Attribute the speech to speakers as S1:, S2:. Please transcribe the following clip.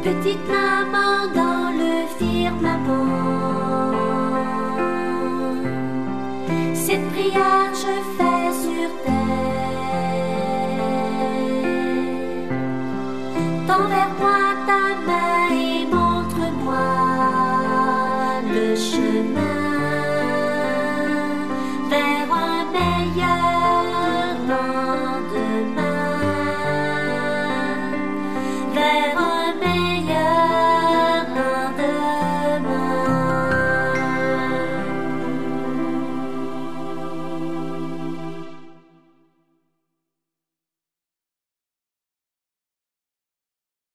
S1: Petite maman dans le firmament, cette prière je fais sur terre. Tends vers moi ta main et montre-moi le chemin vers un meilleur lendemain, vers un